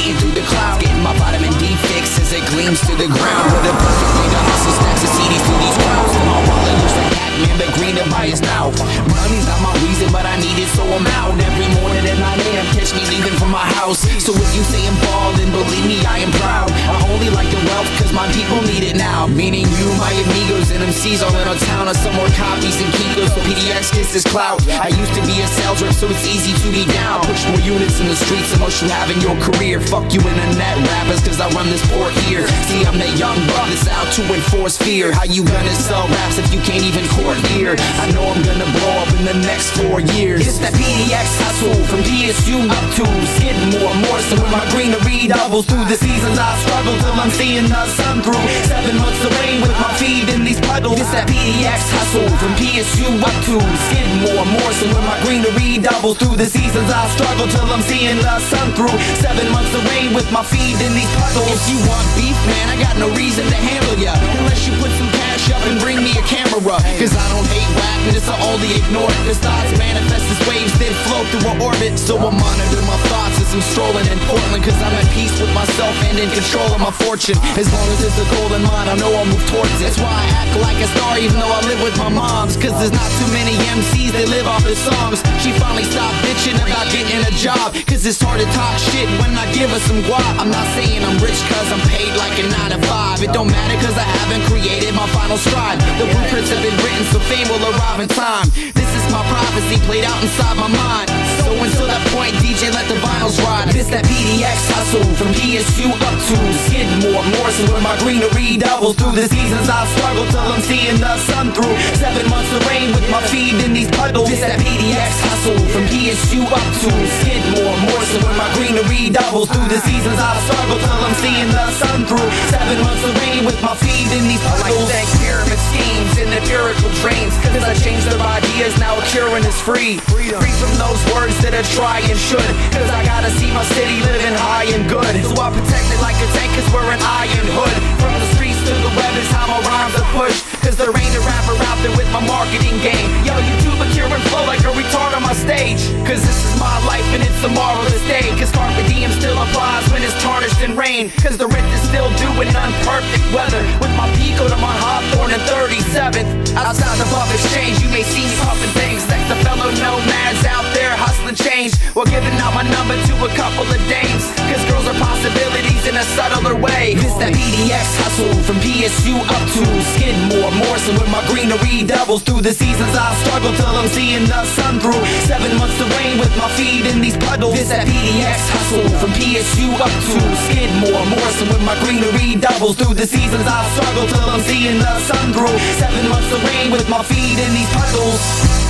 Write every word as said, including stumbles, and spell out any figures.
seeing through the clouds, getting my vitamin D fix as it gleams to the ground. With a perfect way to hustle stacks of C Ds through these crowds. And my wallet looks like Pac-Man, but greener by his mouth. Money's not my reason, but I need it, so I'm out every morning at nine A M Catch me leaving from my house. So if you say I'm ballin', believe me, I am proud. I only like the wealth cause my people need it now. Meaning you, my amigos, and M Cs all in our town are some more copies than Kikos. So P D X gets this clout. I used to be a sales rep, so it's easy to be down. Push more units in the streets, the most you have in your career. Fuck you internet rappers, cause I run this port here. See, I'm that young buck that's out to enforce fear. How you gonna sell raps if you can't even court here? I know I'm gonna blow up in the next four years. It's that P D X hustle, from P S U up to getting more and more. So when my greenery doubles through the seasons, I struggle till I'm seeing the sun through. Seven months of rain with my feet in these puddles. It's that P D X hustle, from P S U up to getting more and more. So when my greenery doubles through the seasons, I struggle till I'm seeing the sun through. Seven months of rain with my feet in these puddles. If you want beef, man, I got no reason to handle ya, unless you put some cash up and bring me a camera. Cause I don't hate rap, and it's only ignore it. Cause thoughts manifest as waves, then float through an orbit. So I monitor my thoughts as I'm strolling in Portland, cause I'm at peace with myself and in control of my fortune. As long as it's a goal in mind, I know I'll move towards it. That's why I act like a star even though I live with my moms. Cause there's not too many M Cs that live off the songs. She finally stopped bitching about getting a job, cause it's hard to talk shit when I give her some guap. I'm not saying I'm rich cause I'm paid like a nine to five. It don't matter cause I haven't created my final stride. The blueprints have been written so fame will arrive in time. This is my prophecy played out inside my mind. So until that point, D J, let the vinyls ride. This that P D X hustle, from P S U up to getting more and more. So when my greenery doubles through the seasons, I struggle till I'm seeing the sun through. Seven months of rain with my feet in these puddles. This that P D X hustle, from P S U up to getting more and more. So when my greenery doubles through the seasons, I struggle till I'm seeing the sun through. Seven months of rain with my feet in these puddles. I like thank pyramid schemes and empirical drains, cause I changed their ideas, now a curing is free. Free from those words that I try and should, cause I gotta see my city living high and good. So I protect it like a tank cause we're an iron hood. From the streets to the web is how my rhymes are pushed, cause there ain't a rapper out there with my marketing game. Yo, YouTuber curing flow like a retard on my stage, cause this is my life and it's a marvelous day. Cause Carpe Diem still applies when it's tarnished in rain, cause the rent is still due in unperfect weather. With my Pico to my Hawthorne and thirty-seventh, outside the Buff Exchange you may see me pumping things like the fellow nomads out there hustling change, while giving out my number to a couple of dames, cause girls are possibilities in a subtler way. This that P D X hustle, from P S U up to getting more and more. So when my greenery doubles through the seasons, I struggle till I'm seeing the sun through. Seven months of rain with my feet in these puddles. This that P D X hustle, from P S U up to getting more and more. So when my greenery doubles through the seasons, I struggle till I'm seeing the sun through. Seven months of rain with my feet in these puddles.